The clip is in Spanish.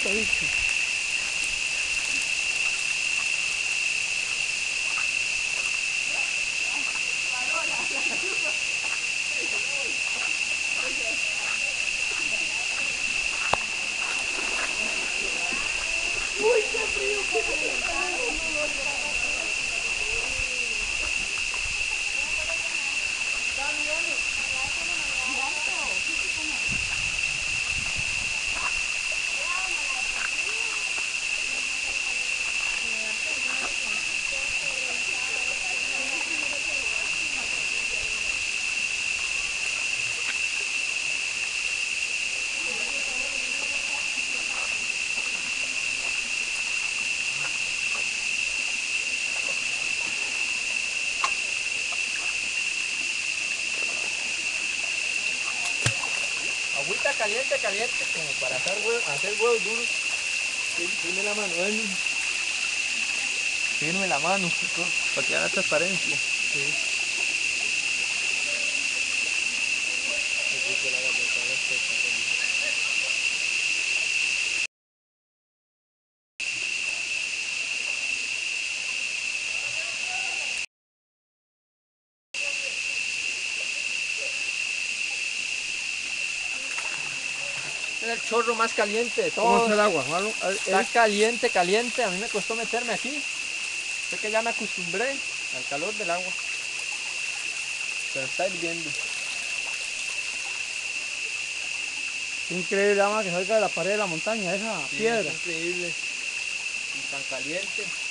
¿viste? Uy, qué frío, Agüita caliente, caliente, como para hacer huevos duros. Firme la mano, ¿eh? Firme la mano, para que haga transparencia. Sí. Es el chorro más caliente de todos. ¿Cómo está el agua, Juan? Está caliente, caliente. A mí me costó meterme aquí. Sé que ya me acostumbré al calor del agua. Pero está hirviendo. Es increíble, agua que salga de la pared de la montaña, esa Sí, piedra. es increíble. Y tan caliente.